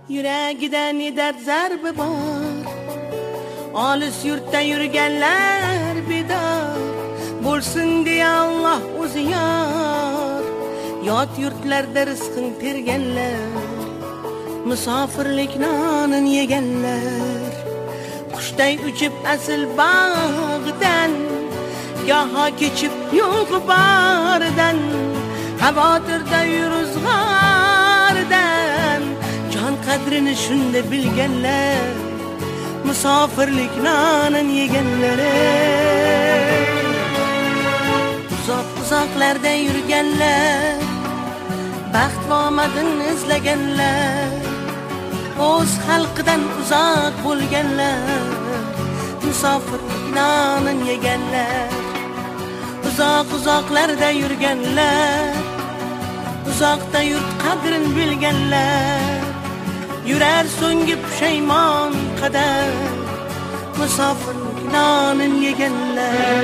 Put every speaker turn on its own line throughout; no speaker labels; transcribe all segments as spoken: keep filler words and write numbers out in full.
Yuragida ne dard zarbi bor, olis yurtda yurganlar bedor bo'lsin deya Alloh o'zi yor. Yot yurtlarda rizqing terganlar, musofirlik nonin yeganlar. Qushday uchib asl bog'dan, goho kechib yo'q boridan, xavotirda yuruzg'ordan jon qadrini shunda bilganlar, musofirlik nonin yeganlar. Uzoq uzoqlarda yurganlar, baxt va omadin izlaganlar, o'z xalqidan uzoq bo'lganlar, musofirlik nonin yeganlar. Uzoq uzoqlarda yurganlar, uzoqda yurt qadrin bilganlar, yurar so'nggi pushaymon qadar, musofirlik nonin yeganlar.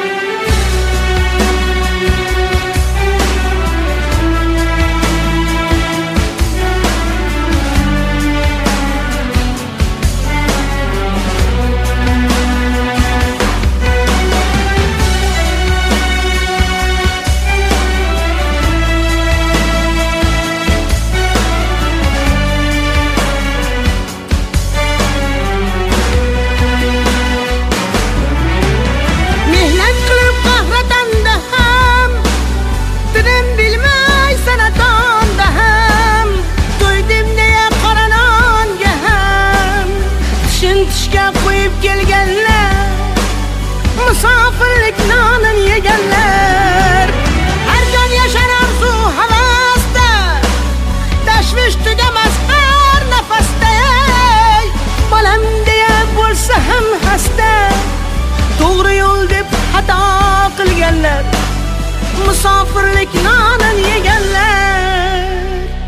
Musofirlik nonin yeganlar, har jon yashar orzu havasda, tashvish tugamas har nafasda. Bolam deya bo'lsa ham hasta, to'g'ri yo'l deb xato qilganlar, musofirlik nonin yeganlar.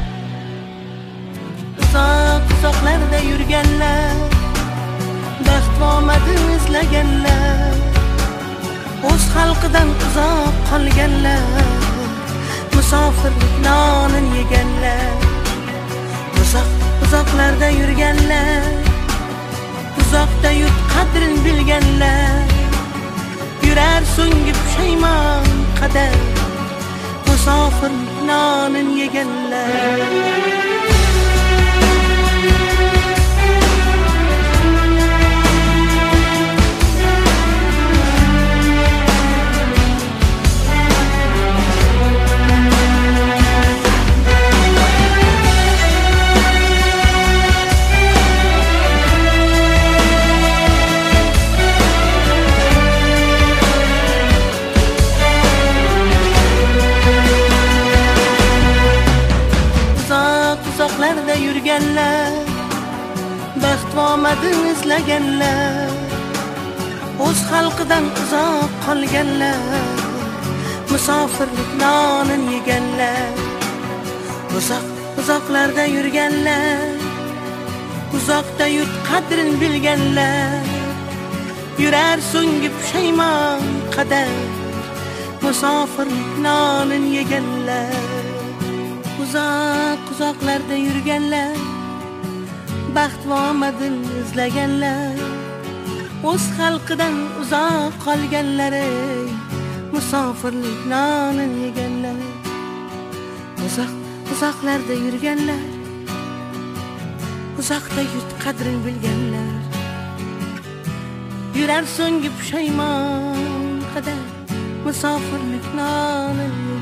Uzoq uzoqlarda yurganlar, baxt va omadin izlaganlar, o'z xalqidan uzoq qolganlar, musofirlik nonin yeganlar. Uzoq uzoqlarda yurganlar, uzoqda yurt qadrin bilganlar, yurar so'nggi pushaymon qadar, musofirlik nonin yeganlar. Uzoqlarda yurganlar, baxt va omadin izlaganlar, o'z xalqidan uzoq qolganlar, musofirlik nonin yeganlar. Uzoq uzoqlarda yurganlar, uzoqda yurt qadrin bilganlar, yurar so'nggi pushaymon qadar, musofirlik nonin yeganlar. Uzoq uzoqlarda yurganlar, baxt va omadin izlaganlar, o'z xalqidan uzoq qolganlar, musofirlik nonin yeganlar. Uzoq uzoqlarda yurganlar, uzoqda yurt qadrin bilganlar, yurar so'nggi pushaymon qadar, musofirlik nonin